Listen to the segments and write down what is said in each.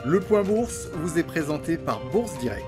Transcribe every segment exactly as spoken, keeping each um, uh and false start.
Le Point Bourse vous est présenté par Bourse Direct.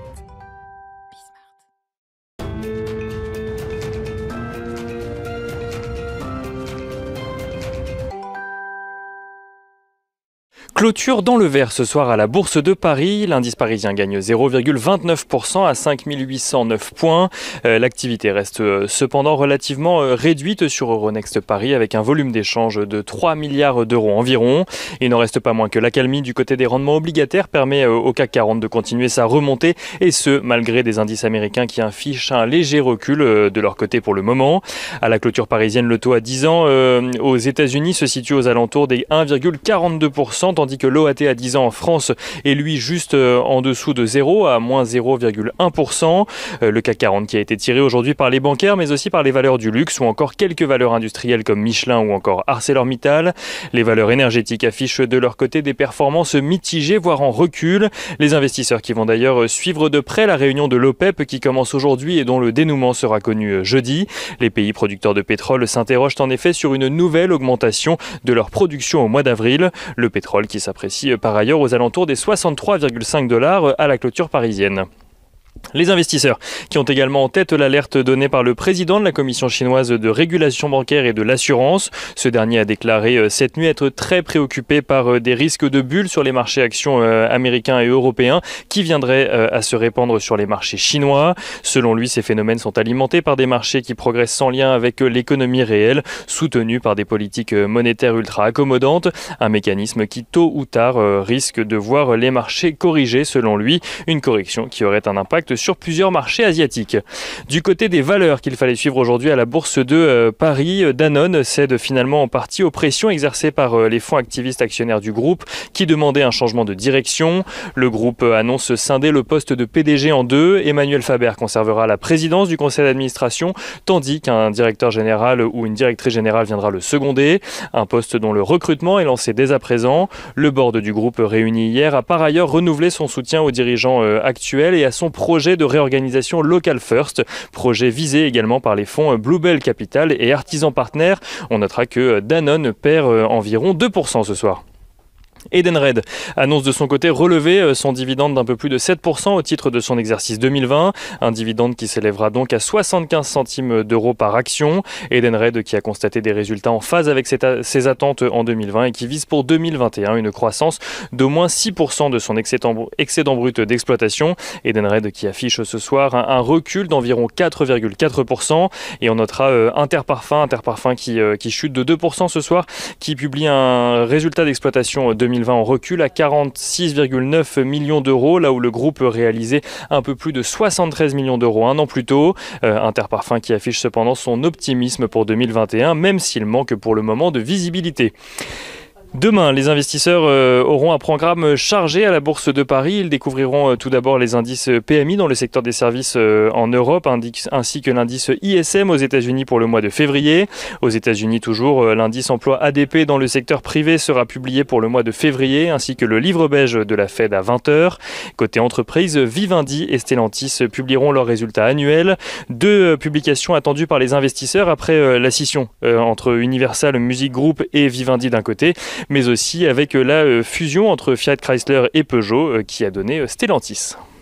Clôture dans le vert ce soir à la Bourse de Paris. L'indice parisien gagne zéro virgule vingt-neuf pour cent à cinq mille huit cent neuf points. Euh, L'activité reste euh, cependant relativement euh, réduite sur Euronext Paris avec un volume d'échange de trois milliards d'euros environ. Il n'en reste pas moins que l'accalmie du côté des rendements obligataires permet euh, au C A C quarante de continuer sa remontée et ce malgré des indices américains qui affichent un léger recul euh, de leur côté pour le moment. À la clôture parisienne, le taux à dix ans euh, aux États-Unis se situe aux alentours des un virgule quarante-deux pour cent. Tandis que l'O A T à dix ans en France est lui juste en dessous de zéro, à moins zéro virgule un pour cent. Le C A C quarante qui a été tiré aujourd'hui par les bancaires, mais aussi par les valeurs du luxe ou encore quelques valeurs industrielles comme Michelin ou encore ArcelorMittal. Les valeurs énergétiques affichent de leur côté des performances mitigées, voire en recul. Les investisseurs qui vont d'ailleurs suivre de près la réunion de l'OPEP qui commence aujourd'hui et dont le dénouement sera connu jeudi. Les pays producteurs de pétrole s'interrogent en effet sur une nouvelle augmentation de leur production au mois d'avril. Le pétrole qui s'apprécie par ailleurs aux alentours des soixante-trois virgule cinq dollars à la clôture parisienne. Les investisseurs qui ont également en tête l'alerte donnée par le président de la commission chinoise de régulation bancaire et de l'assurance. Ce dernier a déclaré cette nuit être très préoccupé par des risques de bulles sur les marchés actions américains et européens qui viendraient à se répandre sur les marchés chinois. Selon lui, ces phénomènes sont alimentés par des marchés qui progressent sans lien avec l'économie réelle, soutenus par des politiques monétaires ultra accommodantes, un mécanisme qui tôt ou tard risque de voir les marchés corriger selon lui, une correction qui aurait un impact sur plusieurs marchés asiatiques. Du côté des valeurs qu'il fallait suivre aujourd'hui à la Bourse de euh, Paris, Danone cède finalement en partie aux pressions exercées par euh, les fonds activistes actionnaires du groupe qui demandaient un changement de direction. Le groupe euh, annonce scinder le poste de P D G en deux. Emmanuel Faber conservera la présidence du conseil d'administration tandis qu'un directeur général ou une directrice générale viendra le seconder. Un poste dont le recrutement est lancé dès à présent. Le board du groupe réuni hier a par ailleurs renouvelé son soutien aux dirigeants euh, actuels et à son projet de réorganisation Local First, projet visé également par les fonds Bluebell Capital et Artisan Partners. On notera que Danone perd environ deux pour cent ce soir. Edenred annonce de son côté relever son dividende d'un peu plus de sept pour cent au titre de son exercice deux mille vingt, un dividende qui s'élèvera donc à soixante-quinze centimes d'euros par action. Edenred qui a constaté des résultats en phase avec ses attentes en deux mille vingt et qui vise pour deux mille vingt et un une croissance d'au moins six pour cent de son excédent brut d'exploitation. Edenred qui affiche ce soir un recul d'environ quatre virgule quatre pour cent et on notera Interparfums, Interparfums qui, qui chute de deux pour cent ce soir, qui publie un résultat d'exploitation deux mille vingt en recul à quarante-six virgule neuf millions d'euros, là où le groupe réalisait un peu plus de soixante-treize millions d'euros un an plus tôt. Euh, Interparfums qui affiche cependant son optimisme pour deux mille vingt et un, même s'il manque pour le moment de visibilité. Demain, les investisseurs euh, auront un programme chargé à la Bourse de Paris. Ils découvriront euh, tout d'abord les indices P M I dans le secteur des services euh, en Europe, ainsi que l'indice I S M aux États-Unis pour le mois de février. Aux États-Unis toujours, euh, l'indice emploi A D P dans le secteur privé sera publié pour le mois de février, ainsi que le livre beige de la Fed à vingt heures. Côté entreprise, Vivendi et Stellantis publieront leurs résultats annuels. Deux euh, publications attendues par les investisseurs après euh, la scission euh, entre Universal Music Group et Vivendi d'un côté, mais aussi avec la fusion entre Fiat Chrysler et Peugeot qui a donné Stellantis.